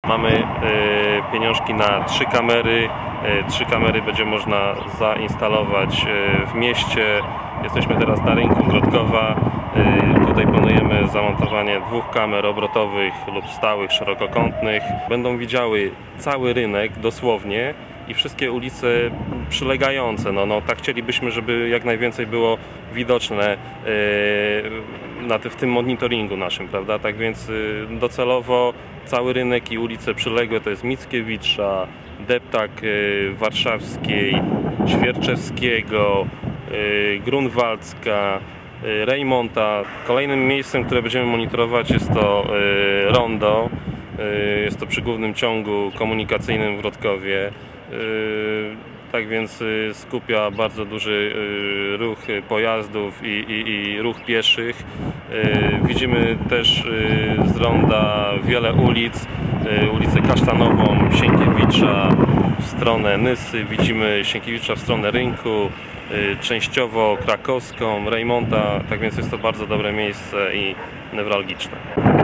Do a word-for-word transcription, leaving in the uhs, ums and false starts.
Mamy pieniążki na trzy kamery. Trzy kamery będzie można zainstalować w mieście. Jesteśmy teraz na rynku Grodkowa. Tutaj planujemy zamontowanie dwóch kamer obrotowych lub stałych, szerokokątnych. Będą widziały cały rynek dosłownie i wszystkie ulice przylegające. No, no, tak chcielibyśmy, żeby jak najwięcej było widoczne yy, na ty, w tym monitoringu naszym, prawda? Tak więc yy, docelowo cały rynek i ulice przyległe to jest Mickiewicza, Deptak yy, Warszawskiej, Świerczewskiego, yy, Grunwaldzka, yy, Rejmonta. Kolejnym miejscem, które będziemy monitorować, jest to yy, Rondo. Yy, jest to przy głównym ciągu komunikacyjnym w Grodkowie. Tak więc skupia bardzo duży ruch pojazdów i, i, i ruch pieszych. Widzimy też z ronda wiele ulic. Ulicę Kasztanową, Sienkiewicza w stronę Nysy, widzimy Sienkiewicza w stronę rynku, częściowo Krakowską, Rejmonta. Tak więc jest to bardzo dobre miejsce i newralgiczne.